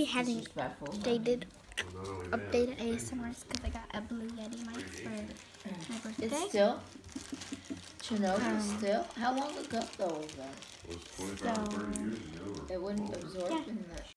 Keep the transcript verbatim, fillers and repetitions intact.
we hadn't updated, updated A S M Rs because I got a blue Yeti mic for my birthday. It's still Chernobyl. Um, still. How long ago though was that? So It wouldn't absorb yeah. in the